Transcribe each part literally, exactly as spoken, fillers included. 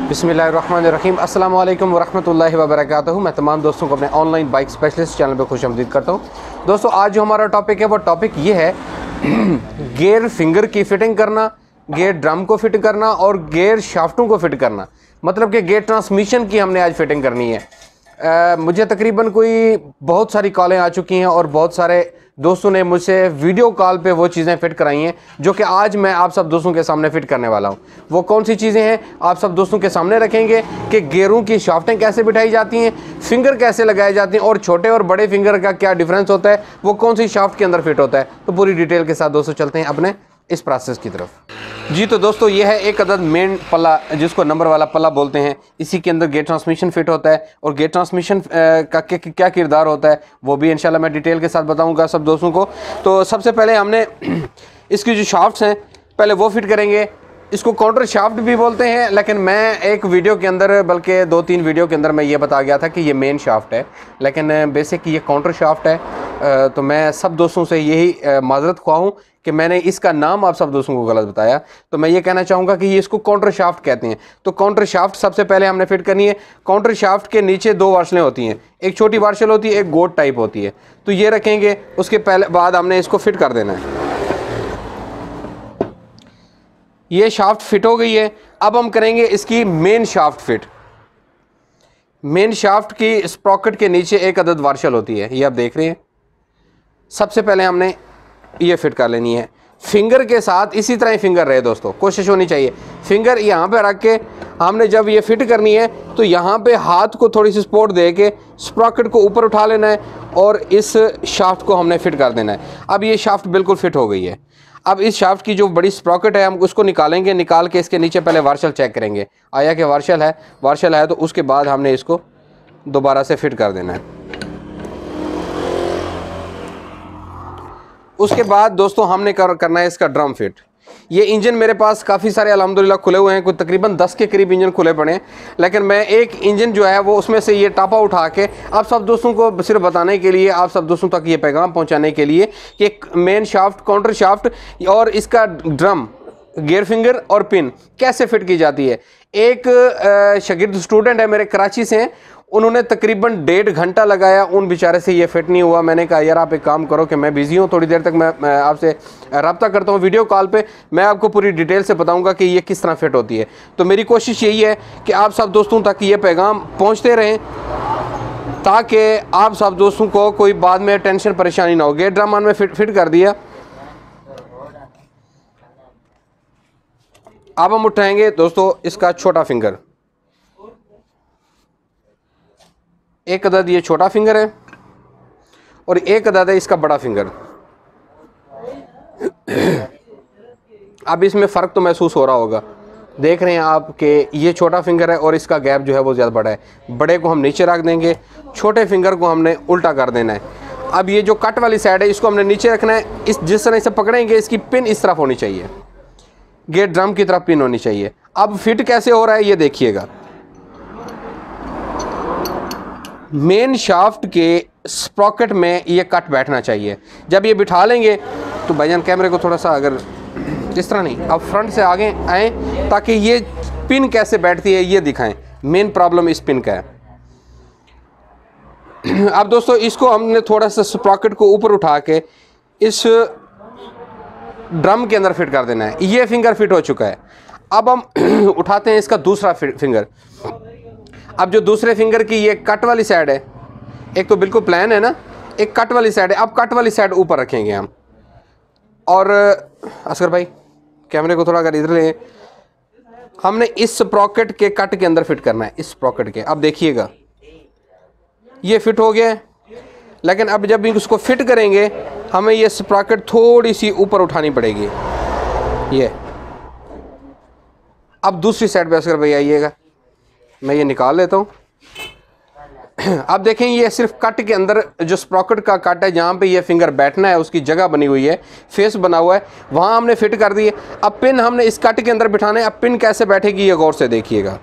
बिस्मिल्लाहिर्रहमानिर्रहीम अस्सलाम वालेकुम वरहमतुल्लाहि वबरकातुहू। मैं तमाम दोस्तों को अपने ऑनलाइन बाइक स्पेशलिस्ट चैनल पे खुशामदीद करता हूँ। दोस्तों आज जो हमारा टॉपिक है वो टॉपिक ये है गियर फिंगर की फ़िटिंग करना, गियर ड्रम को फिट करना और गियर शाफ्टों को फिट करना, मतलब कि गियर ट्रांसमिशन की हमने आज फिटिंग करनी है। आ, मुझे तकरीबन कोई बहुत सारी कॉलें आ चुकी हैं और बहुत सारे दोस्तों ने मुझसे वीडियो कॉल पे वो चीज़ें फ़िट कराई हैं जो कि आज मैं आप सब दोस्तों के सामने फ़िट करने वाला हूँ। वो कौन सी चीज़ें हैं आप सब दोस्तों के सामने रखेंगे कि गियरों की शाफ्टें कैसे बिठाई जाती हैं, फिंगर कैसे लगाए जाते हैं और छोटे और बड़े फिंगर का क्या डिफरेंस होता है, वो कौन सी शाफ्ट के अंदर फिट होता है। तो पूरी डिटेल के साथ दोस्तों चलते हैं अपने इस प्रोसेस की तरफ। जी तो दोस्तों ये है एक अदद मेन पल्ला जिसको नंबर वाला पल्ला बोलते हैं। इसी के अंदर गेयर ट्रांसमिशन फिट होता है और गेयर ट्रांसमिशन का क्या किरदार होता है वो भी इंशाल्लाह मैं डिटेल के साथ बताऊंगा सब दोस्तों को। तो सबसे पहले हमने इसकी जो शाफ्ट्स हैं पहले वो फिट करेंगे। इसको काउंटर शाफ्ट भी बोलते हैं, लेकिन मैं एक वीडियो के अंदर बल्कि दो तीन वीडियो के अंदर मैं ये बता गया था कि ये मेन शाफ्ट है, लेकिन बेसिक ये काउंटर शाफ्ट है। तो मैं सब दोस्तों से यही माजरत ख्वाह हूँ कि मैंने इसका नाम आप सब दोस्तों को गलत बताया। तो मैं ये कहना चाहूँगा कि ये इसको काउंटर शाफ्ट कहते हैं। तो काउंटर शाफ्ट सबसे पहले हमने फिट करनी है। काउंटर शाफ्ट के नीचे दो वार्शलें होती हैं, एक छोटी वार्शल होती है, एक गोट टाइप होती है। तो ये रखेंगे, उसके पहले बाद हमने इसको फिट कर देना है। ये शाफ्ट फिट हो गई है। अब हम करेंगे इसकी main shaft fit. Main shaft की स्प्रॉकेट के नीचे एक अदद वार्शल होती है, ये आप देख रहे हैं। सबसे पहले हमने ये फिट कर लेनी है फिंगर के साथ। इसी तरह ही फिंगर रहे दोस्तों, कोशिश होनी चाहिए फिंगर यहाँ पे रख के हमने जब ये फिट करनी है तो यहाँ पे हाथ को थोड़ी सी सपोर्ट दे के स्प्रॉकेट को ऊपर उठा लेना है और इस शाफ्ट को हमने फिट कर देना है। अब ये शाफ्ट बिल्कुल फिट हो गई है। अब इस शाफ्ट की जो बड़ी स्प्रॉकेट है हम उसको निकालेंगे, निकाल के इसके नीचे पहले वार्शल चेक करेंगे आया कि वार्शल है। वार्शल है तो उसके बाद हमने इसको दोबारा से फिट कर देना है। उसके बाद दोस्तों हमने कर, करना है इसका ड्रम फिट। ये इंजन मेरे पास काफ़ी सारे अल्हम्दुलिल्लाह खुले हुए हैं, कुछ तकरीबन दस के करीब इंजन खुले पड़े हैं, लेकिन मैं एक इंजन जो है वो उसमें से ये टापा उठा के आप सब दोस्तों को सिर्फ बताने के लिए, आप सब दोस्तों तक ये पैगाम पहुंचाने के लिए कि मेन शाफ्ट, काउंटर शाफ्ट और इसका ड्रम, गियर फिंगर और पिन कैसे फिट की जाती है। एक शागिर्द स्टूडेंट है मेरे कराची से हैं, उन्होंने तकरीबन डेढ़ घंटा लगाया, उन बेचारे से ये फिट नहीं हुआ। मैंने कहा यार आप एक काम करो कि मैं बिज़ी हूँ, थोड़ी देर तक मैं, मैं आपसे रब्ता करता हूँ वीडियो कॉल पे, मैं आपको पूरी डिटेल से बताऊँगा कि ये किस तरह फिट होती है। तो मेरी कोशिश यही है कि आप सब दोस्तों तक ये पैगाम पहुँचते रहें ताकि आप सब दोस्तों को कोई बाद में टेंशन परेशानी ना हो। गेयर ड्रम में फिट फिट कर दिया। अब हम उठाएंगे दोस्तों इसका छोटा फिंगर। एक अदद ये छोटा फिंगर है और एक अदद है इसका बड़ा फिंगर। अब इसमें फ़र्क तो महसूस हो रहा होगा, देख रहे हैं आप कि ये छोटा फिंगर है और इसका गैप जो है वो ज़्यादा बड़ा है। बड़े को हम नीचे रख देंगे, छोटे फिंगर को हमने उल्टा कर देना है। अब ये जो कट वाली साइड है इसको हमने नीचे रखना है। इस जिस तरह से पकड़ेंगे इसकी पिन इस तरफ होनी चाहिए, गेयर ड्रम की तरफ पिन होनी चाहिए। अब फिट कैसे हो रहा है ये देखिएगा। मेन शाफ्ट के स्प्रॉकेट में ये कट बैठना चाहिए। जब ये बिठा लेंगे तो भाईजान कैमरे को थोड़ा सा अगर इस तरह नहीं, अब फ्रंट से आगे आएँ ताकि ये पिन कैसे बैठती है ये दिखाएं। मेन प्रॉब्लम इस पिन का है। अब दोस्तों इसको हमने थोड़ा सा स्प्रॉकेट को ऊपर उठा के इस ड्रम के अंदर फिट कर देना है। ये फिंगर फिट हो चुका है। अब हम उठाते हैं इसका दूसरा फिंगर। अब जो दूसरे फिंगर की ये कट वाली साइड है, एक तो बिल्कुल प्लान है ना, एक कट वाली साइड है। अब कट वाली साइड ऊपर रखेंगे हम। और असगर भाई कैमरे को थोड़ा अगर इधर ले, हमने इस स्प्रॉकेट के कट के अंदर फिट करना है, इस स्प्रॉकेट के। अब देखिएगा ये फिट हो गया है, लेकिन अब जब इसको फिट करेंगे हमें ये स्प्रॉकेट थोड़ी सी ऊपर उठानी पड़ेगी। ये अब दूसरी साइड पे असगर भाई आइएगा, मैं ये निकाल लेता हूँ। अब देखें ये सिर्फ कट के अंदर जो स्प्रॉकेट का कट है जहाँ पे ये फिंगर बैठना है उसकी जगह बनी हुई है, फेस बना हुआ है, वहाँ हमने फिट कर दिए। अब पिन हमने इस कट के अंदर बिठाना है। अब पिन कैसे बैठेगी ये गौर से देखिएगा।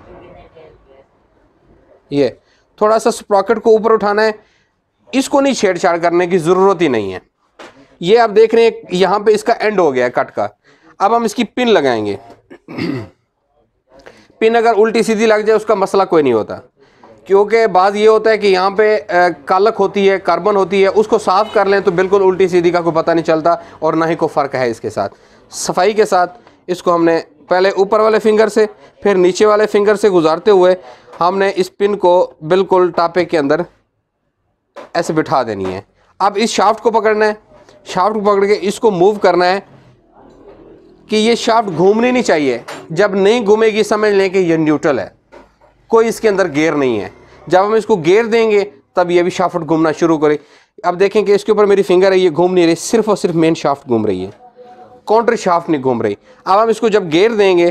ये थोड़ा सा स्प्रॉकेट को ऊपर उठाना है, इसको नहीं छेड़छाड़ करने की ज़रूरत ही नहीं है। ये आप देख रहे हैं यहाँ पे इसका एंड हो गया है कट का। अब हम इसकी पिन लगाएंगे। पिन अगर उल्टी सीधी लग जाए उसका मसला कोई नहीं होता, क्योंकि बात ये होता है कि यहाँ पे कालक होती है, कार्बन होती है, उसको साफ़ कर लें तो बिल्कुल उल्टी सीधी का कोई पता नहीं चलता और ना ही कोई फ़र्क है इसके साथ। सफाई के साथ इसको हमने पहले ऊपर वाले फिंगर से फिर नीचे वाले फिंगर से गुजारते हुए हमने इस पिन को बिल्कुल टापे के अंदर ऐसे बिठा देनी है। अब इस शाफ्ट को पकड़ना है, शाफ्ट को पकड़ के इसको मूव करना है कि ये शाफ्ट घूमनी नहीं चाहिए। जब नहीं घूमेगी समझ लें कि ये न्यूट्रल है, कोई इसके अंदर गियर नहीं है। जब हम इसको गियर देंगे तब ये भी शाफ्ट घूमना शुरू करे। अब देखें कि इसके ऊपर मेरी फिंगर है, ये घूम नहीं रही, सिर्फ और सिर्फ मेन शाफ्ट घूम रही है, काउंटर शाफ्ट नहीं घूम रही। अब हम इसको जब गियर देंगे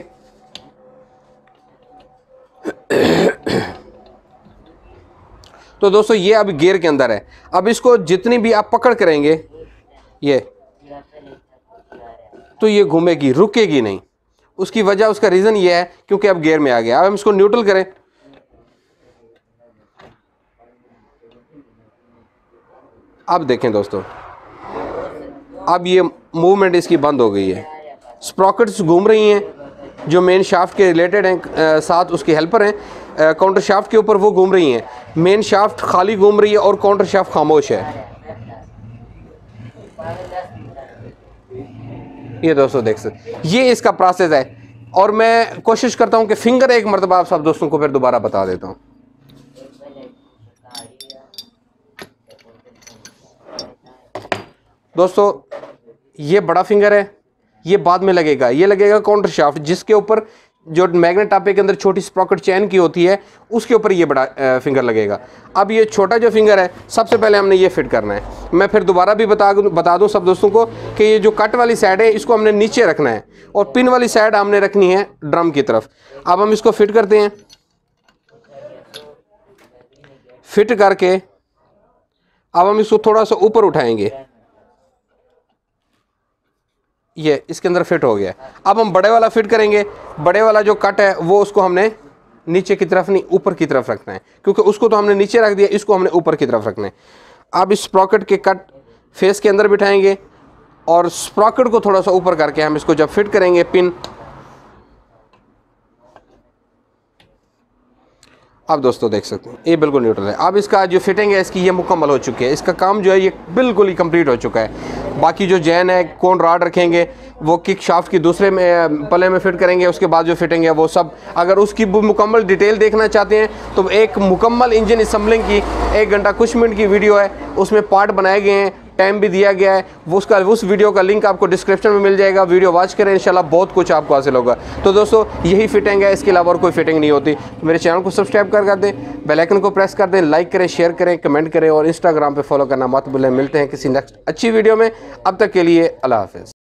तो दोस्तों ये अब गियर के अंदर है। अब इसको जितनी भी आप पकड़ करेंगे ये तो ये घूमेगी, रुकेगी नहीं। उसकी वजह, उसका रीज़न ये है क्योंकि अब गियर में आ गया। अब हम इसको न्यूट्रल करें, अब देखें दोस्तों, अब ये मूवमेंट इसकी बंद हो गई है। स्प्रॉकेट्स घूम रही हैं जो मेन शाफ्ट के रिलेटेड हैं, साथ उसके हेल्पर हैं काउंटर शाफ्ट के ऊपर, वो घूम रही हैं। मेन शाफ्ट खाली घूम रही है और काउंटर शाफ्ट खामोश है। ये दोस्तों देख सकते, ये इसका प्रोसेस है। और मैं कोशिश करता हूं कि फिंगर एक मरतबा आप सब दोस्तों को फिर दोबारा बता देता हूं। दोस्तों ये बड़ा फिंगर है, ये बाद में लगेगा, ये लगेगा काउंटर शाफ्ट, जिसके ऊपर जो मैग्नेट टापे के अंदर छोटी स्प्रॉकेट चैन की होती है उसके ऊपर ये बड़ा फिंगर लगेगा। अब ये छोटा जो फिंगर है सबसे पहले हमने ये फिट करना है। मैं फिर दोबारा भी बता बता दूं सब दोस्तों को कि ये जो कट वाली साइड है इसको हमने नीचे रखना है और पिन वाली साइड हमने रखनी है ड्रम की तरफ। अब हम इसको फिट करते हैं। फिट करके अब हम इसको थोड़ा सा ऊपर उठाएंगे, ये इसके अंदर फिट हो गया। अब हम बड़े वाला फिट करेंगे। बड़े वाला जो कट है वो उसको हमने नीचे की तरफ नहीं ऊपर की तरफ रखना है, क्योंकि उसको तो हमने नीचे रख दिया, इसको हमने ऊपर की तरफ रखना है। अब इस स्प्रॉकेट के कट फेस के अंदर बिठाएंगे और स्प्रॉकेट को थोड़ा सा ऊपर करके हम इसको जब फिट करेंगे पिन, अब दोस्तों देख सकते हैं ये बिल्कुल न्यूट्रल है। अब इसका जो फिटिंग है इसकी ये मुकम्मल हो चुकी है, इसका काम जो है ये बिल्कुल ही कंप्लीट हो चुका है। बाकी जो जैन है, कौन रॉड रखेंगे, वो किक शाफ्ट की दूसरे में पले में फिट करेंगे, उसके बाद जो फिटिंग है वो सब, अगर उसकी मुकम्मल डिटेल देखना चाहते हैं तो एक मुकम्मल इंजन असम्बलिंग की एक घंटा कुछ मिनट की वीडियो है, उसमें पार्ट बनाए गए हैं, टाइम भी दिया गया है। वो उसका उस वीडियो का लिंक आपको डिस्क्रिप्शन में मिल जाएगा। वीडियो वॉच करें, इंशाल्लाह बहुत कुछ आपको हासिल होगा। तो दोस्तों यही फिटिंग है, इसके अलावा और कोई फिटिंग नहीं होती। मेरे चैनल को सब्सक्राइब कर कर दें, बेल आइकन को प्रेस कर दें, लाइक करें, शेयर करें, कमेंट करें और इंस्टाग्राम पे फॉलो करना मत भूलें। मिलते हैं किसी नेक्स्ट अच्छी वीडियो में, अब तक के लिए अल्लाह हाफ़िज़।